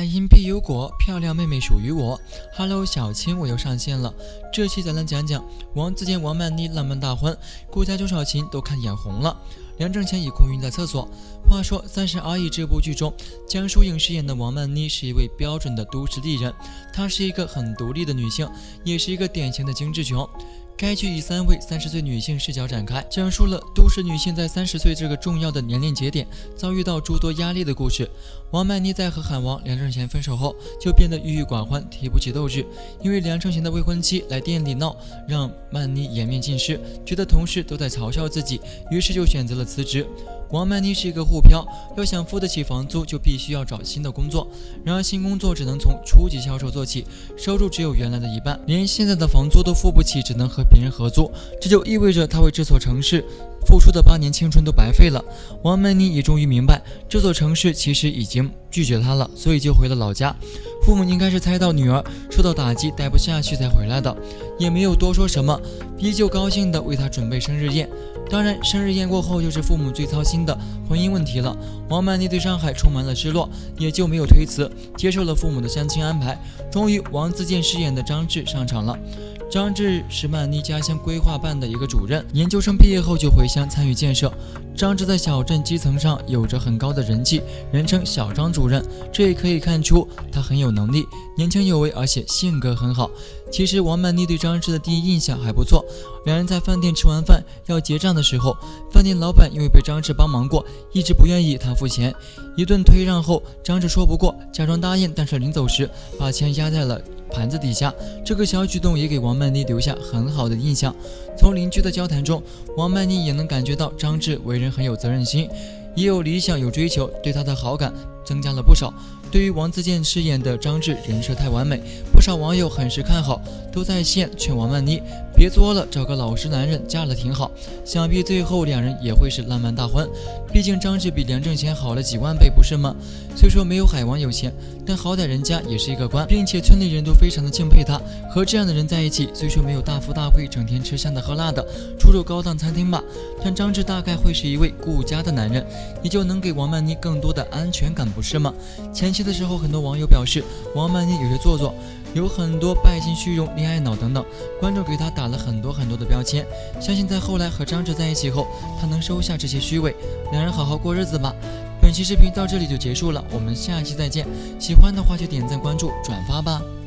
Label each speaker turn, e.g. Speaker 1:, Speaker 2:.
Speaker 1: 因必有果，漂亮妹妹属于我。Hello， 小青，我又上线了。这期咱来讲讲王自健、王曼妮浪漫大婚，顾家周少芹都看眼红了。梁正贤已空晕在厕所。话说《30而已》这部剧中，江疏影饰演的王曼妮是一位标准的都市丽人，她是一个很独立的女性，也是一个典型的精致穷。该剧以3位30岁女性视角展开，讲述了都市女性在30岁这个重要的年龄节点遭遇到诸多压力的故事。王曼妮在和韩王梁正贤分手后，就变得郁郁寡欢，提不起斗志。因为梁正贤的未婚妻来店里闹，让曼妮颜面尽失，觉得同事都在嘲笑自己，于是就选择了辞职。王曼妮是一个沪漂，要想付得起房租，就必须要找新的工作。然而新工作只能从初级销售做起，收入只有原来的一半，连现在的房租都付不起，只能和别人合租。这就意味着她为这所城市付出的8年青春都白费了。王曼妮也终于明白，这所城市其实已经拒绝她了，所以就回了老家。父母应该是猜到女儿受到打击，待不下去才回来的，也没有多说什么，依旧高兴地为她准备生日宴。当然，生日宴过后就是父母最操心的婚姻问题了。王曼妮对上海充满了失落，也就没有推辞，接受了父母的相亲安排。终于，王自健饰演的张志上场了。张志是曼妮家乡规划办的一个主任，研究生毕业后就回乡参与建设。张志在小镇基层上有着很高的人气，人称小张主任，这也可以看出他很有能力，年轻有为，而且性格很好。其实王曼妮对张志的第一印象还不错，两人在饭店吃完饭要结账的时候，饭店老板因为被张志帮忙过，一直不愿意他付钱，一顿推让后，张志说不过，假装答应，但是临走时把钱压在了盘子底下。这个小举动也给王曼妮留下很好的印象。从邻居的交谈中，王曼妮也能感觉到张志为人很有责任心，也有理想有追求，对他的好感增加了不少。对于王自健饰演的张志人设太完美，不少网友很是看好，都在线劝王曼妮别作了，找个老实男人嫁了挺好。想必最后两人也会是浪漫大婚，毕竟张志比梁正贤好了几万倍，不是吗？虽说没有海王有钱，但好歹人家也是一个官，并且村里人都非常的敬佩他。和这样的人在一起，虽说没有大富大贵，整天吃香的喝辣的，出入高档餐厅吧，但张志大概会是一位顾家的男人，也就能给王曼妮更多的安全感，不是吗？前期的时候，很多网友表示王曼妮有些做作，有很多拜金虚荣、恋爱脑等等，观众给她打了很多的标签。相信在后来和张志在一起后，她能收下这些虚伪，两人好好过日子吧。本期视频到这里就结束了，我们下期再见。喜欢的话就点赞、关注、转发吧。